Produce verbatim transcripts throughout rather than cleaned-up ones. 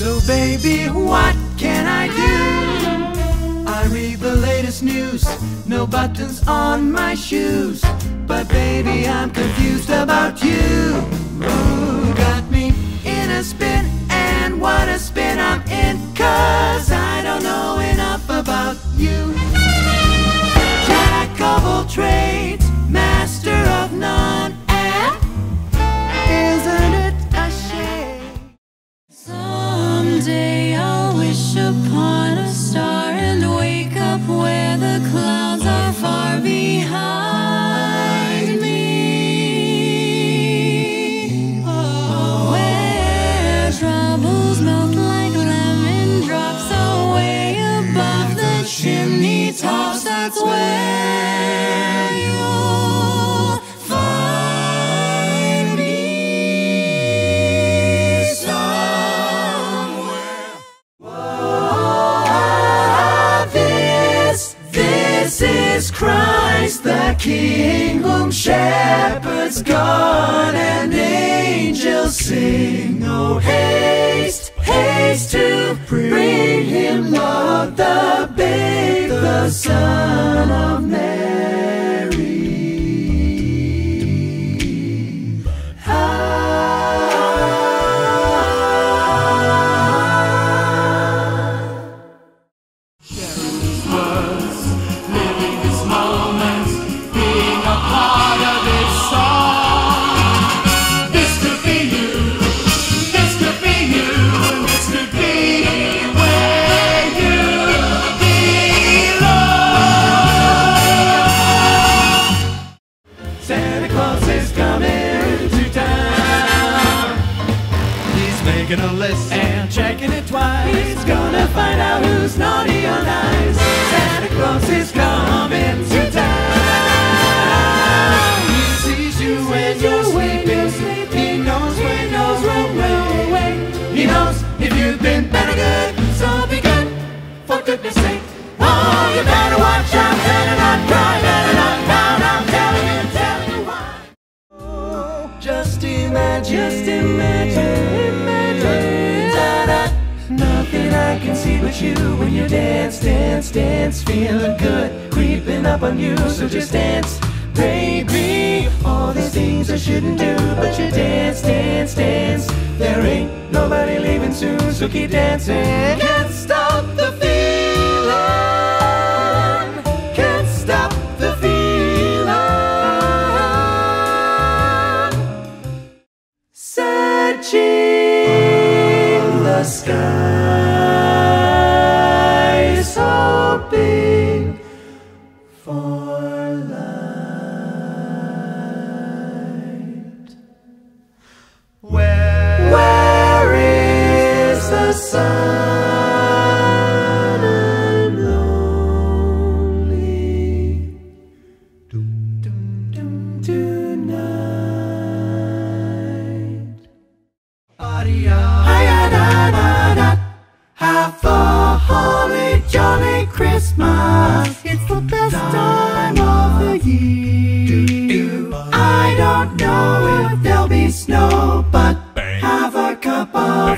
So baby, what can I do? I read the latest news, no buttons on my shoes. But baby, I'm confused about you. Ooh, got me in a spin, and what a spin I'm in, 'cause I don't know enough about you. Jack of all trades, master of none, and isn't it a shame? Someday I'll wish upon a star and wake up where the clouds are far behind me. Oh, where troubles melt like lemon drops away above the chimney tops. That's where you'll find me somewhere. Whoa, this, this is Christ the King, whom shepherds guard and angels sing. Oh, haste, haste to bring him, Lord, the babe, the Son of Mary. Ah. Sharing was living this moment, being a part of this song. This could be you, this could be you, and this could be where you belong. Santa Claus is coming to town. He's making a list and checking it twice. He's gonna find out who's naughty or nice. Santa Claus is coming to town. He sees you when you're sleeping. He knows when you're away. He knows if you've been bad or good. So be good, for goodness sake. Oh, you better watch out, better not cry, better not pout. I'm telling you, telling you why. Oh, just imagine, just imagine, imagine. Da-da. Nothing I can see but you when you dance, dance, dance. Feeling good, creeping up on you. So just dance, baby. All these things I shouldn't do, but you dance, dance, dance. There ain't nobody leaving soon, so keep dancing. Can't stop the feeling. Can't stop the feeling. Searching the skies, hoping for light. Where, where is the sun? I'm lonely. Dum, dum, dum, tonight. Hi-ya-da-da-da. Have a holly jolly Christmas. It's the best time of the year. I don't know if there'll be snow, but have a cup of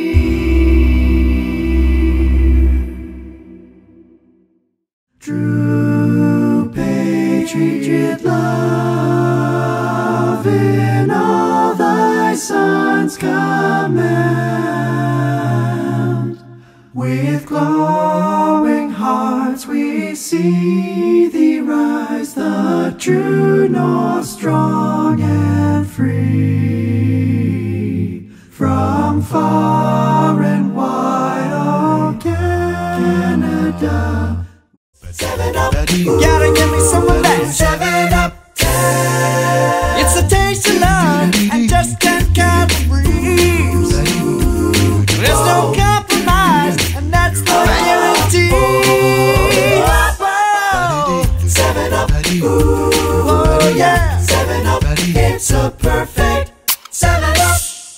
cheer. True patriot love in all thy sons command. With glowing hearts we see thee rise, the true north, strong and free. From far and wide, oh Canada. Seven up, gotta give me some of that. Seven up, ten. It's a taste of love and just can't calories. There's no compromise, and that's the guarantee. Seven up, ooh, oh yeah. Seven up, it's a perfect seven up.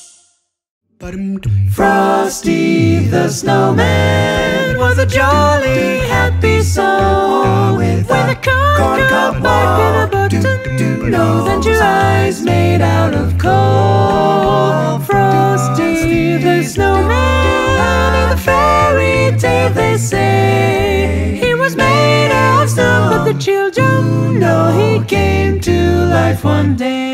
Frosty the Snowman was a jolly, happy soul with, with a corn cob peanut butter nose and your eyes made out of coal. Frosty the Snowman alive, they say. He was made of stone, but the children know he came to life one day.